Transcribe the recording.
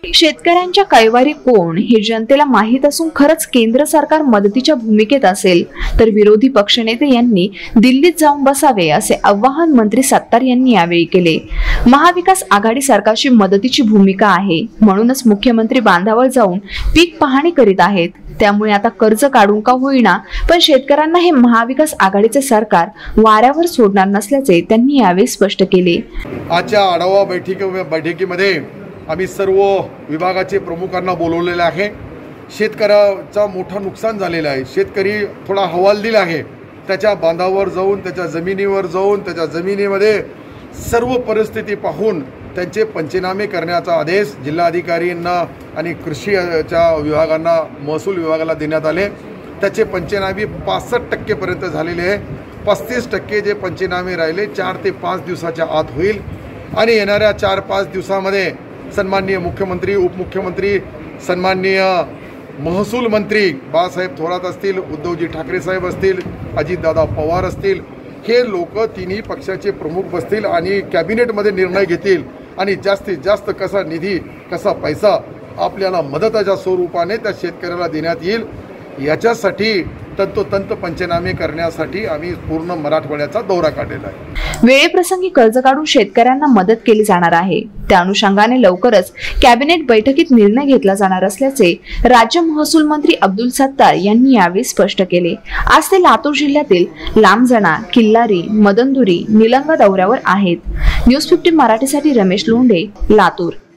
शेतकऱ्यांच्या कैवारी कोण हे जनतेला माहीत असून खरंच केंद्र सरकार मदतीच्या भूमिकेत असेल तर विरोधी पक्षनेते यांनी दिल्लीत जाऊन बसावे असे आवाहन मंत्री सत्तार यांनी यावेळी केले। महाविकास आघाडी सरकारची मदतीची भूमिका आहे, म्हणूनच मुख्यमंत्री बांधावर जाऊन पीक पाहणी करीत आहेत। त्यामुळे आता कर्ज काढून का होईना पण शेतकऱ्यांना हे महाविकास आघाडीचे सरकार वाऱ्यावर सोडणार नसल्याचे त्यांनी यावेळी स्पष्ट केले। आजच्या आढावा बैठकीमध्ये आम्ही सर्व विभागाचे प्रमुखांना बोलवलेले आहे। शेतकऱ्याचा मोठा नुकसान झालेला आहे, शेतकरी थोडा हवालदिल आहे। त्याच्या बांधावर जाऊन, त्याच्या जमिनीवर जाऊन, त्याच्या जमिनीमध्ये सर्व परिस्थिती पाहून त्यांचे पंचनामे करण्याचा आदेश जिल्हाधिकाऱ्यांना आणि कृषीच्या विभागांना, महसूल विभागाला देण्यात आले। त्याचे पंचनामे 65% पर्यंत झालेले आहे। 35% जे पंचनामे राहिले 4 ते 5 दिवसाच्या आत होईल आणि येणाऱ्या 4-5 दिवसामध्ये सन्माननीय मुख्यमंत्री, उपमुख्यमंत्री, सन्माननीय महसूल मंत्री बाळासाहेब थोरात असतील, उद्धवजी ठाकरे साहेब असतील, अजितदादा पवार असतील, हे लोक तिन्ही पक्षाचे प्रमुख बसतील आणि कॅबिनेटमध्ये निर्णय घेतील आणि जास्तीत जास्त कसा निधी, कसा पैसा आपल्याला मदताच्या स्वरूपाने त्या शेतकऱ्याला देण्यात येईल याच्यासाठी तंतोतंत पंचनामे करण्यासाठी आम्ही पूर्ण मराठवाड्याचा दौरा काढलेला आहे। वेळेप्रसंगी कर्ज काढून शेतकऱ्यांना मदत केली जाणार आहे। त्या अनुषंगाने लवकरच कॅबिनेट बैठकीत निर्णय घेतला जाणार असल्याचे राज्य महसूल मंत्री अब्दुल सत्तार यांनी यावेळी स्पष्ट केले। आज ते लातूर जिल्ह्यातील लांबजना, किल्लारी, मदनदुरी, निलंगा दौऱ्यावर आहेत। न्यूज 15 मराठीसाठी रमेश लोंढे, लातूर।